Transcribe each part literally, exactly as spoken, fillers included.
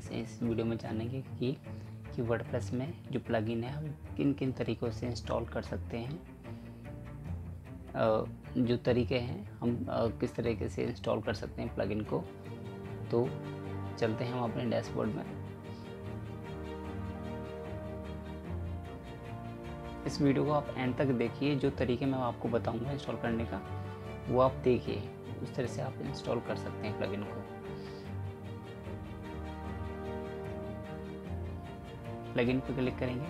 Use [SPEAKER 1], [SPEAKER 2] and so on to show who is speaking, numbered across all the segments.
[SPEAKER 1] से इस वीडियो में जानेंगे कि कि वर्डप्रेस में जो प्लगइन है हम किन किन तरीक़ों से इंस्टॉल कर सकते हैं। जो तरीके हैं हम किस तरीके से इंस्टॉल कर सकते हैं प्लगइन को। तो चलते हैं हम अपने डैशबोर्ड में। इस वीडियो को आप एंड तक देखिए। जो तरीके मैं आपको बताऊंगा इंस्टॉल करने का वो आप देखिए, उस तरह से आप इंस्टॉल कर सकते हैं प्लगइन को। प्लगइन पर क्लिक करेंगे।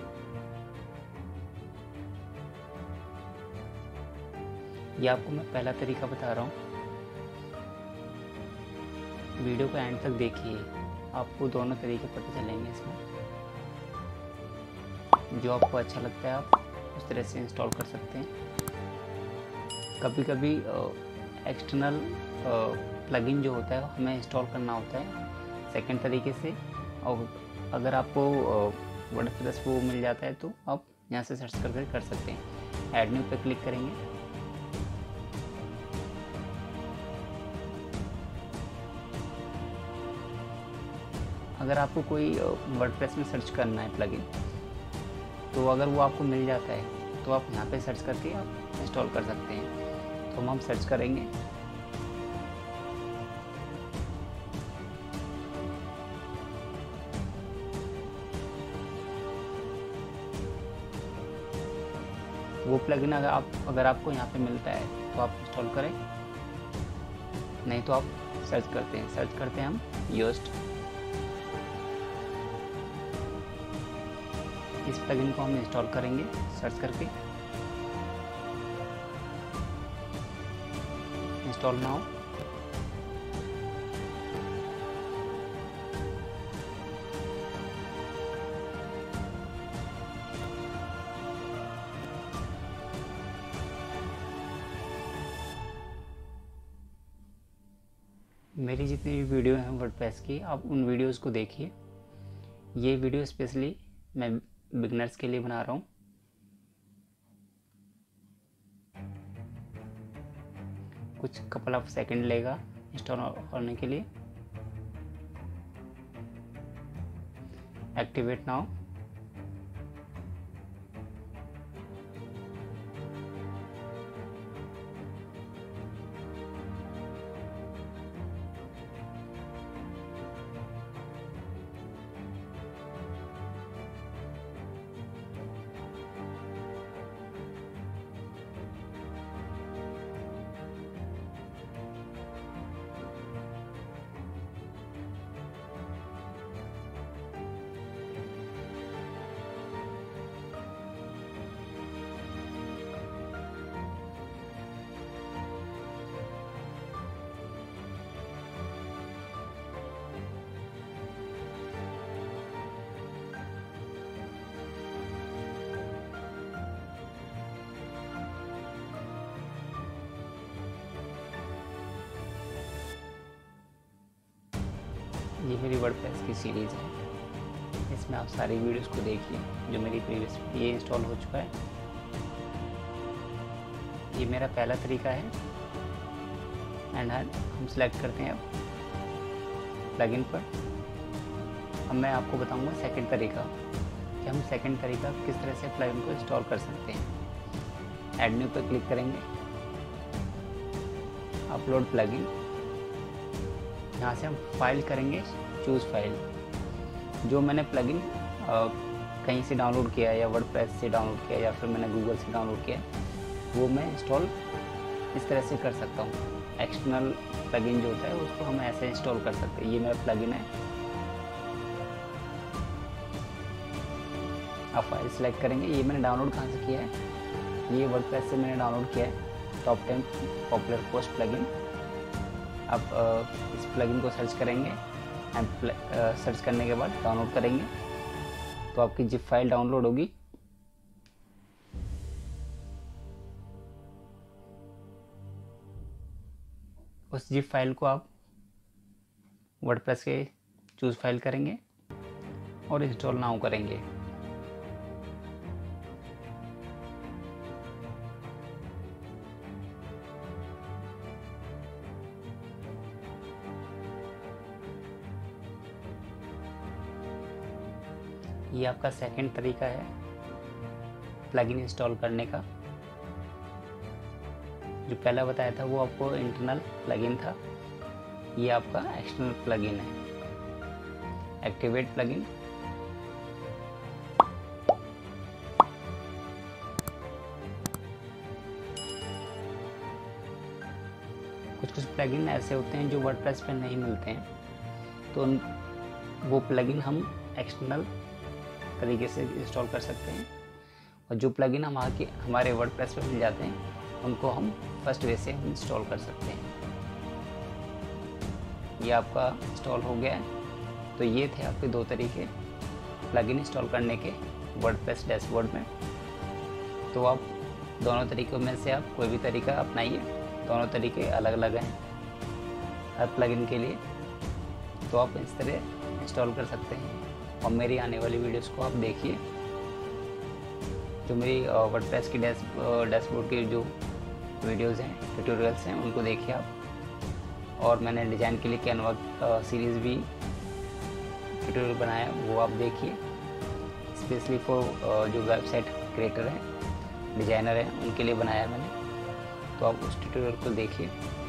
[SPEAKER 1] ये आपको मैं पहला तरीका बता रहा हूँ, वीडियो को एंड तक देखिए, आपको दोनों तरीके पता चलेंगे। इसमें जो आपको अच्छा लगता है आप उस तरह से इंस्टॉल कर सकते हैं। कभी कभी एक्सटर्नल प्लगइन जो होता है हमें इंस्टॉल करना होता है सेकंड तरीके से, और अगर आपको वर्डप्रेस वो मिल जाता है तो आप यहाँ से सर्च करके कर सकते हैं। ऐड न्यू पे क्लिक करेंगे। अगर आपको कोई वर्डप्रेस में सर्च करना है प्लगइन, तो अगर वो आपको मिल जाता है तो आप यहाँ पे सर्च करके आप इंस्टॉल कर सकते हैं। तो हम हम सर्च करेंगे। वो प्लगइन अगर आप अगर आपको यहाँ पे मिलता है तो आप इंस्टॉल करें, नहीं तो आप सर्च करते हैं सर्च करते हैं हम योस्ट। इस प्लगइन को हम इंस्टॉल करेंगे सर्च करके। Install now. मेरी जितनी भी वीडियो हैं वर्डप्रेस की, आप उन वीडियोस को देखिए। ये वीडियो स्पेशली मैं बिगनर्स के लिए बना रहा हूँ। कुछ कपल ऑफ सेकंड लेगा इंस्टॉल होने के लिए। Activate now. ये मेरी वर्डप्रेस की सीरीज़ है, इसमें आप सारी वीडियोस को देखिए जो मेरी प्रीवियस। ये इंस्टॉल हो चुका है। ये मेरा पहला तरीका है। एंड हम सिलेक्ट करते हैं अब प्लगइन पर। अब मैं आपको बताऊंगा सेकंड तरीका कि हम सेकंड तरीका किस तरह से प्लगइन को इंस्टॉल कर सकते हैं। ऐड न्यू पर क्लिक करेंगे। Upload plugin. यहाँ से हम फाइल करेंगे चूज़ फाइल। जो मैंने प्लगइन कहीं से डाउनलोड किया है या वर्डप्रेस से डाउनलोड किया या फिर मैंने गूगल से डाउनलोड किया वो मैं इंस्टॉल इस तरह से कर सकता हूँ। एक्सटर्नल प्लगइन जो होता है उसको हम ऐसे इंस्टॉल कर सकते हैं। ये मेरा प्लगइन है। आप फाइल सेलेक्ट करेंगे। ये मैंने डाउनलोड कहाँ से किया है, ये वर्डप्रेस से मैंने डाउनलोड किया है। Top ten popular post plugin. आप इस प्लगइन को सर्च करेंगे एंड सर्च करने के बाद डाउनलोड करेंगे तो आपकी जिप फाइल डाउनलोड होगी। उस जिप फाइल को आप वर्डप्रेस के चूज़ फाइल करेंगे और इंस्टॉल नाउ करेंगे। ये आपका सेकंड तरीका है प्लगइन इंस्टॉल करने का। जो पहला बताया था वो आपको इंटरनल प्लगइन था, ये आपका एक्सटर्नल प्लगइन है, एक्टिवेट प्लगइन। कुछ कुछ प्लगइन ऐसे होते हैं जो वर्डप्रेस पे नहीं मिलते हैं, तो उन वो प्लगइन हम एक्सटर्नल तरीके से इंस्टॉल कर सकते हैं, और जो प्लगइन हम आके हमारे वर्डप्रेस पे मिल जाते हैं उनको हम फर्स्ट वे से इंस्टॉल कर सकते हैं। ये आपका इंस्टॉल हो गया है। तो ये थे आपके दो तरीके प्लगइन इंस्टॉल करने के वर्डप्रेस डैशबोर्ड में। तो आप दोनों तरीकों में से आप कोई भी तरीका अपनाइए, दोनों तरीके अलग अलग हैं हर प्लगइन के लिए। तो आप इस तरह इंस्टॉल कर सकते हैं, और मेरी आने वाली वीडियोस को आप देखिए। जो मेरी वर्डप्रेस की डैश डैशबोर्ड की जो वीडियोस हैं, ट्यूटोरियल्स हैं, उनको देखिए आप। और मैंने डिज़ाइन के लिए कैनवा सीरीज़ भी ट्यूटोरियल बनाया, वो आप देखिए। स्पेशली फॉर जो वेबसाइट क्रिएटर हैं, डिज़ाइनर हैं, उनके लिए बनाया मैंने, तो आप उस ट्यूटोरियल को देखिए।